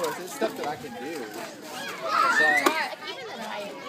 it's stuff that I can do. Even the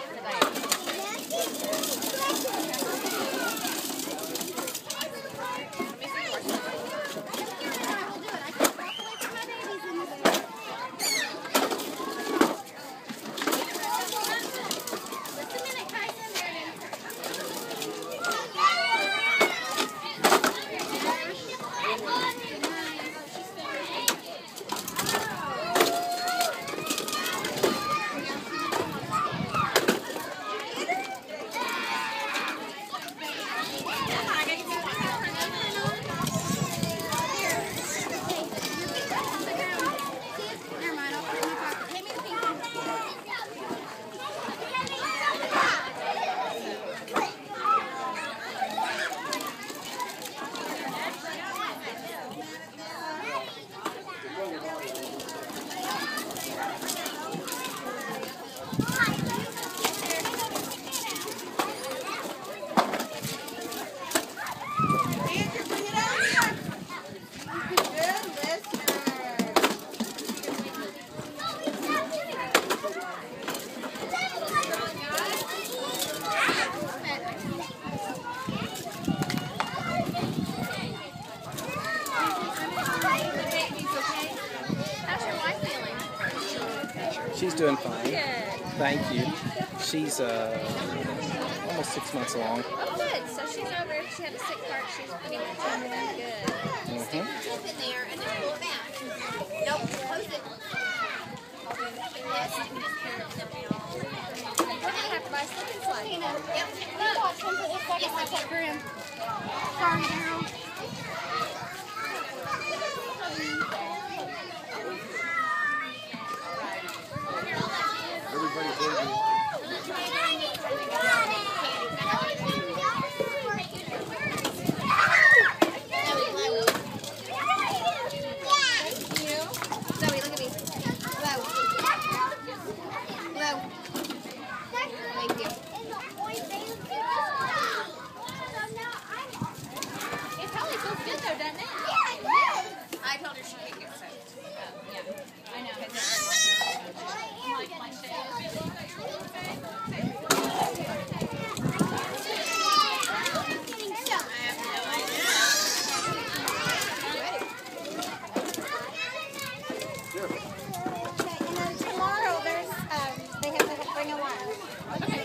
She's doing fine. Good. Thank you. She's almost 6 months along. Oh, good. So she's over. She had a sick heart. She's pretty much over that. Good. Mm-hmm. Tip in there and then pull it back. Nope, close it. Yes. We're going to have to buy a slip and slide. Yep. Look. Yes, I put her in. Sorry, Daryl. Everybody's leaving. I told her she can't get soaked. Yeah, I know. Tomorrow there's they have to bring a line. Okay.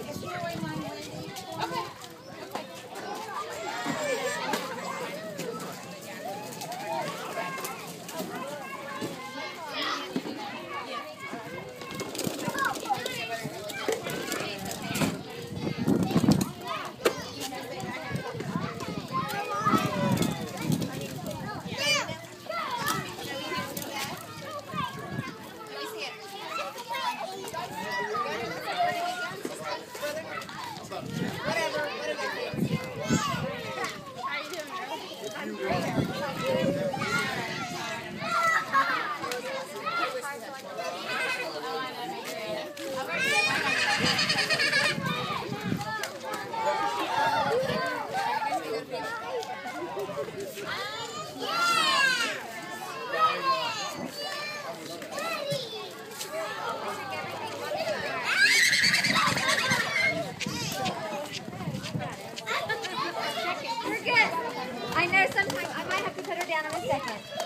We're good. I know sometimes I might have to put her down in a second.